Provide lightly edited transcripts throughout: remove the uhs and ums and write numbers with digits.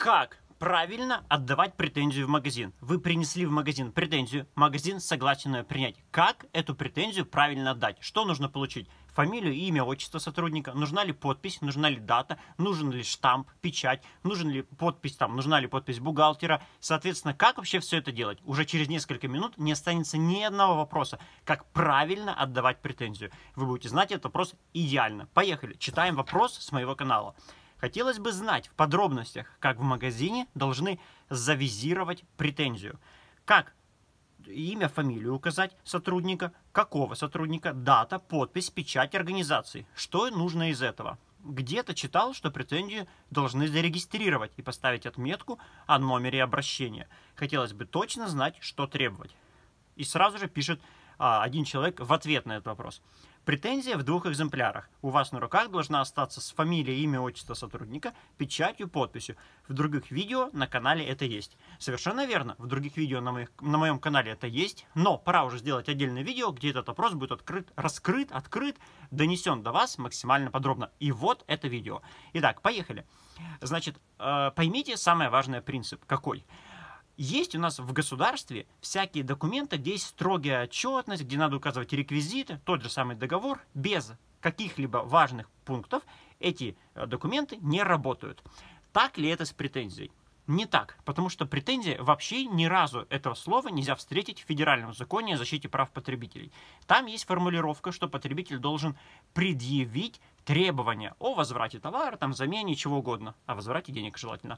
Как правильно отдавать претензию в магазин? Вы принесли в магазин претензию, магазин согласен ее принять. Как эту претензию правильно отдать? Что нужно получить? Фамилию, имя, отчество сотрудника, нужна ли подпись, нужна ли дата, нужен ли штамп, печать, нужен ли подпись, нужна ли подпись бухгалтера. Соответственно, как вообще все это делать? Уже через несколько минут не останется ни одного вопроса, как правильно отдавать претензию. Вы будете знать этот вопрос идеально. Поехали, читаем вопрос с моего канала. Хотелось бы знать в подробностях, как в магазине должны завизировать претензию. Как имя, фамилию указать сотрудника, какого сотрудника, дата, подпись, печать организации. Что нужно из этого? Где-то читал, что претензию должны зарегистрировать и поставить отметку о номере обращения. Хотелось бы точно знать, что требовать. И сразу же пишет один человек в ответ на этот вопрос. Претензия в 2 экземплярах. У вас на руках должна остаться с фамилией, имя, отчество сотрудника, печатью, подписью. В других видео на канале это есть. Совершенно верно, в других видео на моем канале это есть, но пора уже сделать отдельное видео, где этот вопрос будет открыт, донесен до вас максимально подробно. И вот это видео. Итак, поехали. Значит, поймите самый важный принцип. Какой? Есть у нас в государстве всякие документы, где есть строгая отчетность, где надо указывать реквизиты, тот же самый договор. Без каких-либо важных пунктов эти документы не работают. Так ли это с претензией? Не так, потому что претензия вообще ни разу этого слова нельзя встретить в Федеральном законе о защите прав потребителей. Там есть формулировка, что потребитель должен предъявить требования о возврате товара, замене, чего угодно, о возврате денег желательно.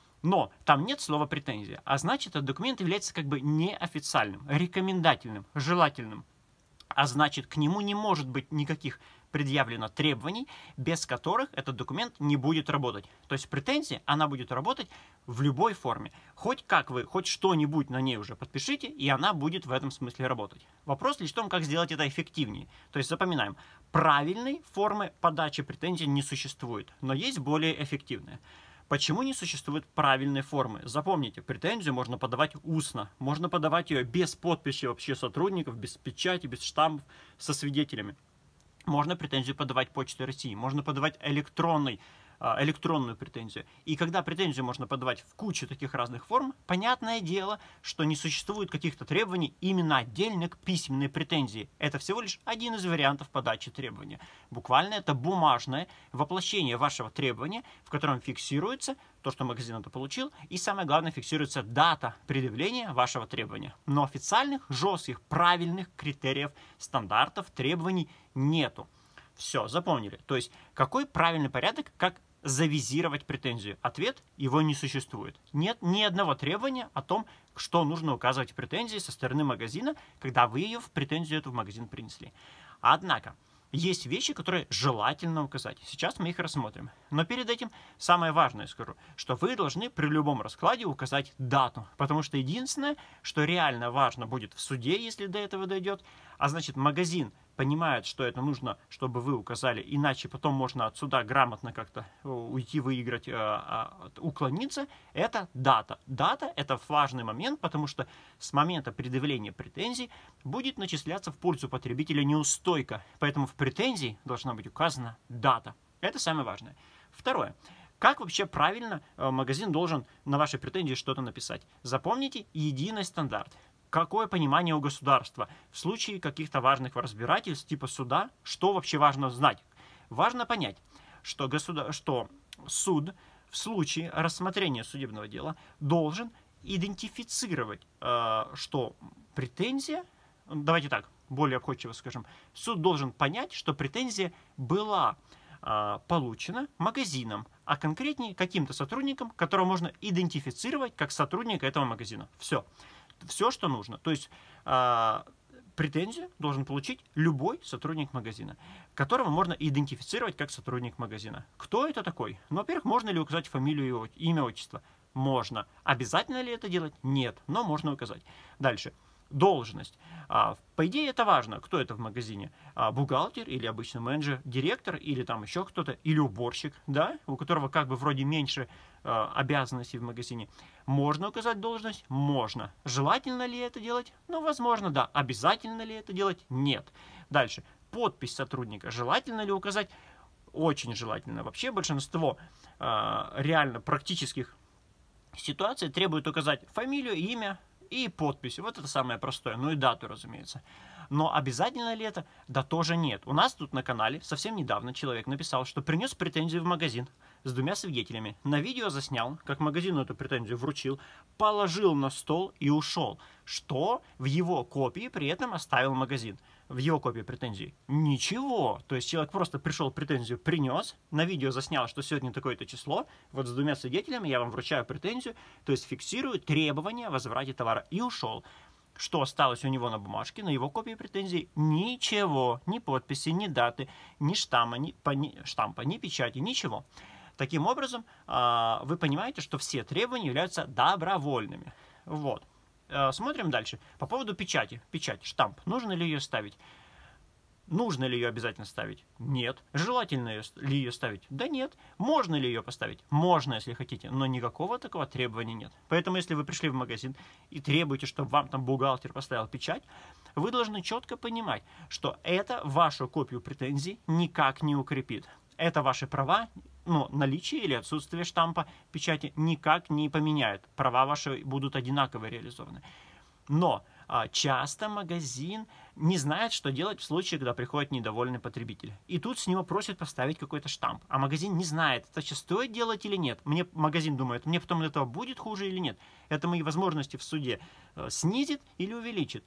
Но там нет слова претензия, а значит, этот документ является как бы неофициальным, рекомендательным, желательным. А значит, к нему не может быть никаких предъявлено требований, без которых этот документ не будет работать. То есть претензия, она будет работать в любой форме. Хоть как вы, хоть что-нибудь на ней уже подпишите, и она будет в этом смысле работать. Вопрос лишь в том, как сделать это эффективнее. То есть запоминаем, правильной формы подачи претензий не существует, но есть более эффективная. Почему не существует правильной формы? Запомните, претензию можно подавать устно. Можно подавать ее без подписи вообще сотрудников, без печати, без штампов, со свидетелями. Можно претензию подавать Почтой России. Можно подавать электронную претензию. И когда претензию можно подавать в кучу таких разных форм, понятное дело, что не существует каких-то требований именно отдельно к письменной претензии. Это всего лишь один из вариантов подачи требования. Буквально это бумажное воплощение вашего требования, в котором фиксируется то, что магазин это получил, и самое главное, фиксируется дата предъявления вашего требования. Но официальных, жестких, правильных критериев, стандартов, требований нету. Все, запомнили. То есть, какой правильный порядок, как завизировать претензию? Ответ: его не существует. Нет ни одного требования о том, что нужно указывать в претензии со стороны магазина, когда вы ее в претензию эту в магазин принесли. Однако, есть вещи, которые желательно указать. Сейчас мы их рассмотрим. Но перед этим самое важное скажу, что вы должны при любом раскладе указать дату. Потому что единственное, что реально важно будет в суде, если до этого дойдет, а значит магазин понимает, что это нужно, чтобы вы указали, иначе потом можно от суда грамотно как-то уйти, выиграть, уклониться, это дата. Дата – это важный момент, потому что с момента предъявления претензий будет начисляться в пользу потребителя неустойка, поэтому в претензии должна быть указана дата. Это самое важное. Второе. Как вообще правильно магазин должен на вашей претензии что-то написать? Запомните единый стандарт. Какое понимание у государства в случае каких-то важных разбирательств типа суда, что вообще важно знать? Важно понять, что суд в случае рассмотрения судебного дела должен идентифицировать, что претензия, давайте так, более обходчиво скажем, суд должен понять, что претензия была получена магазином, а конкретнее каким-то сотрудником, которого можно идентифицировать как сотрудника этого магазина. Все. Все, что нужно. То есть претензию должен получить любой сотрудник магазина, которого можно идентифицировать как сотрудник магазина. Кто это такой? Ну, во-первых, можно ли указать фамилию, имя, отчество? Можно. Обязательно ли это делать? Нет, но можно указать. Дальше. Должность. По идее, это важно, кто это в магазине. Бухгалтер или обычный менеджер, директор или там еще кто-то, или уборщик, да, у которого как бы вроде меньше обязанностей в магазине. Можно указать должность? Можно. Желательно ли это делать? Ну, возможно, да. Обязательно ли это делать? Нет. Дальше. Подпись сотрудника. Желательно ли указать? Очень желательно. Вообще большинство реально практических ситуации требует указать фамилию, имя и подпись. Вот это самое простое. Ну и дату, разумеется. Но обязательно ли это? Да тоже нет. У нас тут на канале совсем недавно человек написал, что принес претензию в магазин с 2 свидетелями. На видео заснял, как магазину эту претензию вручил, положил на стол и ушел. Что в его копии при этом оставил магазин. В его копии претензии ничего. То есть человек просто пришел, претензию принес, на видео заснял, что сегодня такое-то число, вот с 2 свидетелями я вам вручаю претензию, то есть фиксирую требования о возврате товара и ушел. Что осталось у него на бумажке, на его копии претензий? Ничего. Ни подписи, ни даты, ни штампа, ни печати, ничего. Таким образом, вы понимаете, что все требования являются добровольными. Вот. Смотрим дальше. По поводу печати. Печать, штамп. Нужно ли ее ставить? Нужно ли ее обязательно ставить? Нет. Желательно ли ее ставить? Да нет. Можно ли ее поставить? Можно, если хотите, но никакого такого требования нет. Поэтому, если вы пришли в магазин и требуете, чтобы вам там бухгалтер поставил печать, вы должны четко понимать, что это вашу копию претензий никак не укрепит. Это ваши права, но наличие или отсутствие штампа печати никак не поменяет. Права ваши будут одинаково реализованы. Но часто магазин не знает, что делать в случае, когда приходит недовольный потребитель. И тут с него просят поставить какой-то штамп. А магазин не знает, это сейчас стоит делать или нет. Магазин думает, мне потом от этого будет хуже или нет. Это мои возможности в суде снизит или увеличит.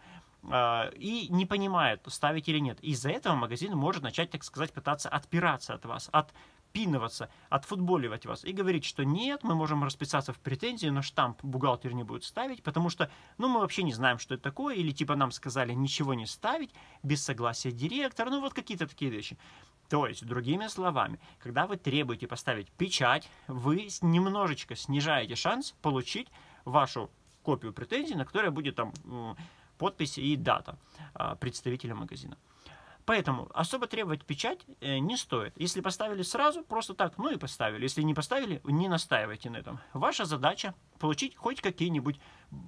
И не понимает, ставить или нет. Из-за этого магазин может начать, так сказать, пытаться отпираться от вас, отпинываться, отфутболивать вас и говорить, что нет, мы можем расписаться в претензии, но штамп бухгалтер не будет ставить, потому что, ну, мы вообще не знаем, что это такое, или типа нам сказали ничего не ставить, без согласия директора, ну, вот какие-то такие вещи. То есть, другими словами, когда вы требуете поставить печать, вы немножечко снижаете шанс получить вашу копию претензий, на которой будет там подпись и дата представителя магазина. Поэтому особо требовать печать не стоит. Если поставили сразу, просто так, ну и поставили. Если не поставили, не настаивайте на этом. Ваша задача получить хоть какие-нибудь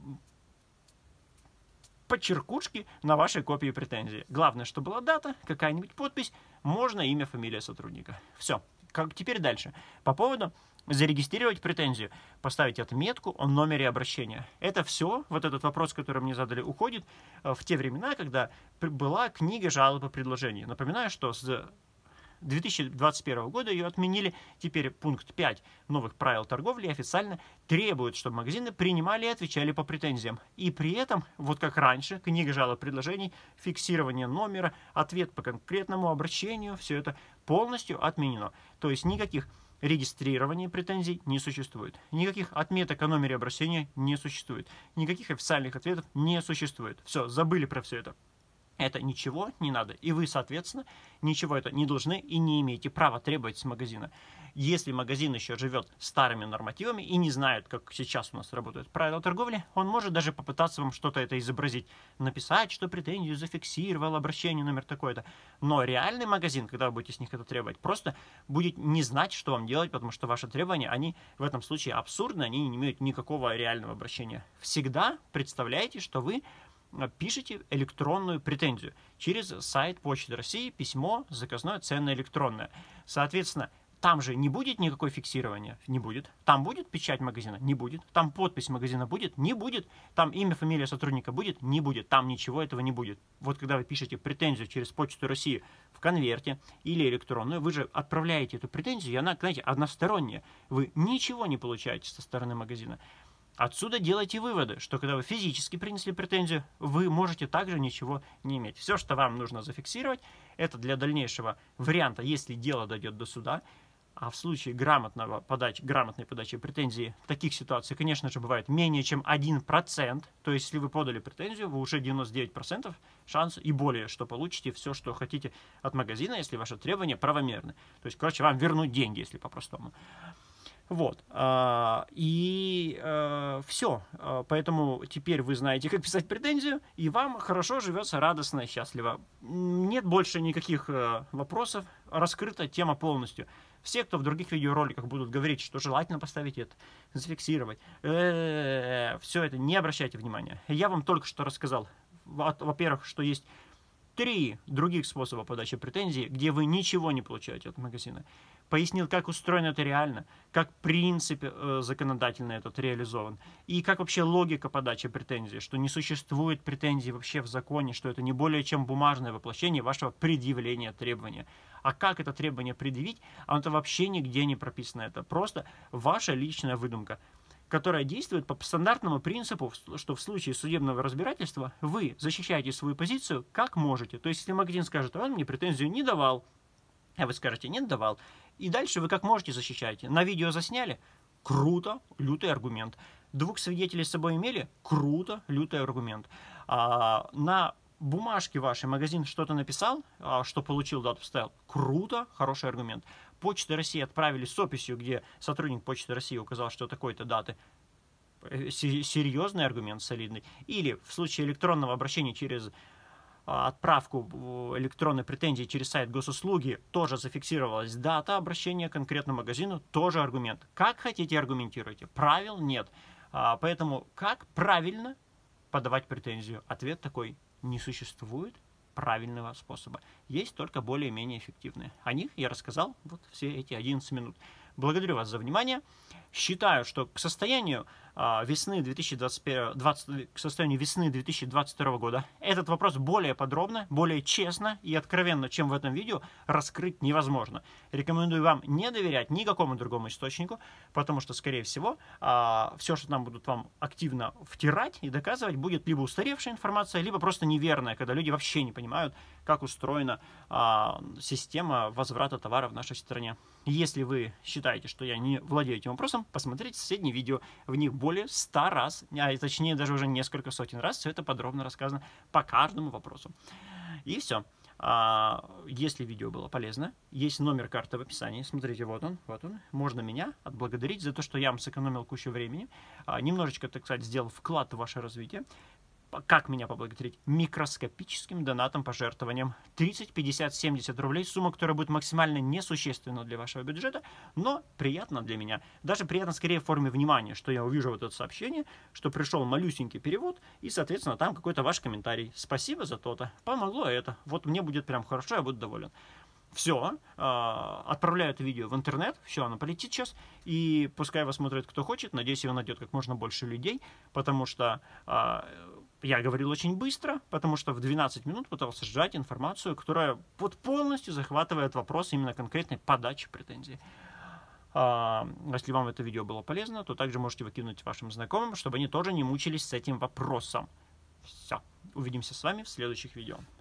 подчеркушки на вашей копии претензии. Главное, чтобы была дата, какая-нибудь подпись, можно имя, фамилия сотрудника. Все. Теперь дальше. По поводу зарегистрировать претензию, поставить отметку о номере обращения. Это все, вот этот вопрос, который мне задали, уходит в те времена, когда была книга жалоб и предложений. Напоминаю, что с 2021 года ее отменили. Теперь пункт 5 новых правил торговли официально требует, чтобы магазины принимали и отвечали по претензиям. И при этом, вот как раньше, книга жалоб и предложений, фиксирование номера, ответ по конкретному обращению, все это полностью отменено. То есть никаких регистрирования претензий не существует. Никаких отметок о номере обращения не существует. Никаких официальных ответов не существует. Все, забыли про все это. Это ничего не надо. И вы, соответственно, ничего это не должны и не имеете права требовать с магазина. Если магазин еще живет старыми нормативами и не знает, как сейчас у нас работают правила торговли, он может даже попытаться вам что-то это изобразить. Написать, что претензию зафиксировал, обращение номер такой-то. Но реальный магазин, когда вы будете с них это требовать, просто будет не знать, что вам делать, потому что ваши требования, они в этом случае абсурдны, они не имеют никакого реального обращения. Всегда представляете, что вы пишите электронную претензию через сайт Почты России, письмо, заказное, ценное электронное. Соответственно, там же не будет никакой фиксирования? Не будет. Там будет печать магазина? Не будет. Там подпись магазина будет? Не будет. Там имя, фамилия сотрудника будет? Не будет. Там ничего этого не будет. Вот когда вы пишете претензию через Почту России в конверте или электронную, вы же отправляете эту претензию, и она, знаете, односторонняя. Вы ничего не получаете со стороны магазина. Отсюда делайте выводы, что когда вы физически принесли претензию, вы можете также ничего не иметь. Все, что вам нужно зафиксировать, это для дальнейшего варианта, если дело дойдет до суда. А в случае грамотной подачи претензии, в таких ситуациях, конечно же, бывает менее чем 1%. То есть, если вы подали претензию, вы уже 99% шанс и более, что получите все, что хотите от магазина, если ваши требования правомерны. То есть, короче, вам вернуть деньги, если по-простому. Вот. Все. Поэтому теперь вы знаете, как писать претензию, и вам хорошо живется, радостно и счастливо. Нет больше никаких вопросов. Раскрыта тема полностью. Все, кто в других видеороликах будут говорить, что желательно поставить это, зафиксировать, все это не обращайте внимания. Я вам только что рассказал, во-первых, что есть 3 других способа подачи претензий, где вы ничего не получаете от магазина. пояснил, как устроено это реально, как принцип законодательно этот реализован, и как вообще логика подачи претензий, что не существует претензий вообще в законе, что это не более чем бумажное воплощение вашего предъявления требования. А как это требование предъявить, оно-то вообще нигде не прописано. Это просто ваша личная выдумка, которая действует по стандартному принципу, что в случае судебного разбирательства вы защищаете свою позицию как можете. То есть, если магазин скажет, он мне претензию не давал, а вы скажете, нет, давал, и дальше вы как можете защищаете. На видео засняли? Круто, лютый аргумент. 2 свидетелей с собой имели? Круто, лютый аргумент. На бумажке вашей магазин что-то написал, что получил, дату вставил? Круто, хороший аргумент. Почта России отправили с описью, где сотрудник Почты России указал, что такой-то даты. Серьезный аргумент, солидный. Или в случае электронного обращения через отправку электронной претензии через сайт госуслуги тоже зафиксировалась дата обращения к конкретному магазину, тоже аргумент. Как хотите, аргументируйте. Правил нет. Поэтому как правильно подавать претензию? Ответ такой: не существует правильного способа. Есть только более-менее эффективные. О них я рассказал вот все эти 11 минут. Благодарю вас за внимание. Считаю, что к состоянию весны 2022 года этот вопрос более подробно, более честно и откровенно, чем в этом видео, раскрыть невозможно. Рекомендую вам не доверять никакому другому источнику, потому что, скорее всего, все, что нам будут вам активно втирать и доказывать, будет либо устаревшая информация, либо просто неверная, когда люди вообще не понимают, как устроена система возврата товара в нашей стране. Если вы считаете, что я не владею этим вопросом, посмотрите соседние видео. В них более 100 раз, точнее даже уже несколько сотен раз, все это подробно рассказано по каждому вопросу. И все. Если видео было полезно, есть номер карты в описании. Смотрите, вот он, вот он. Можно меня отблагодарить за то, что я вам сэкономил кучу времени. Немножечко, так сказать, сделал вклад в ваше развитие. Как меня поблагодарить? Микроскопическим донатом, пожертвованием 30, 50, 70 рублей. Сумма, которая будет максимально несущественна для вашего бюджета, но приятно для меня. Даже приятно скорее в форме внимания, что я увижу вот это сообщение, что пришел малюсенький перевод, и, соответственно, там какой-то ваш комментарий. Спасибо за то-то. Помогло это. Вот мне будет прям хорошо, я буду доволен. Все, отправляю это видео в интернет, все, оно полетит сейчас, и пускай его смотрит кто хочет, надеюсь, его найдет как можно больше людей, потому что я говорил очень быстро, потому что в 12 минут пытался сжать информацию, которая вот полностью захватывает вопрос именно конкретной подачи претензий. Если вам это видео было полезно, то также можете выкинуть вашим знакомым, чтобы они тоже не мучились с этим вопросом. Все, увидимся с вами в следующих видео.